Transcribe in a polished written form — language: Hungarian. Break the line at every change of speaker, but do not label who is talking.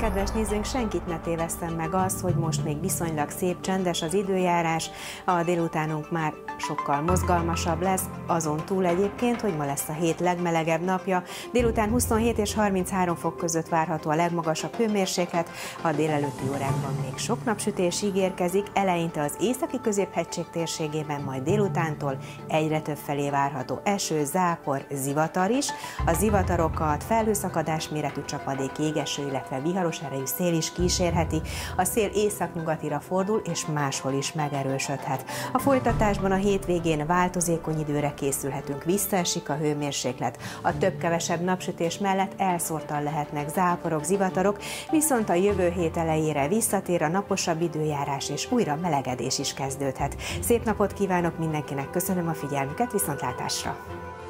kedves nézőink, senkit ne tévesszen meg az, hogy most még viszonylag szép, csendes az időjárás, a délutánunk már sokkal mozgalmasabb lesz, azon túl egyébként, hogy ma lesz a hét legmelegebb napja, délután 27 és 33 fok között várható a legmagasabb hőmérséklet, a délelőtti órákban még sok napsütés ígérkezik, eleinte az északi középhegység térségében, majd délutántól egyre több felé várható eső, zápor, zivatar is. A zivatarokat felhőszakadás méretű csapadék, jégeső, illetve viharos erejű szél is kísérheti. A szél északnyugatira fordul, és máshol is megerősödhet. A folytatásban a hétvégén változékony időre készülhetünk, visszaesik a hőmérséklet. A több-kevesebb napsütés mellett elszórtan lehetnek záporok, zivatarok, viszont a jövő hét elejére visszatér a naposabb időjárás, és újra melegedés is kezdődhet. Szép napot kívánok mindenkinek, köszönöm a figyelmüket, viszontlátásra!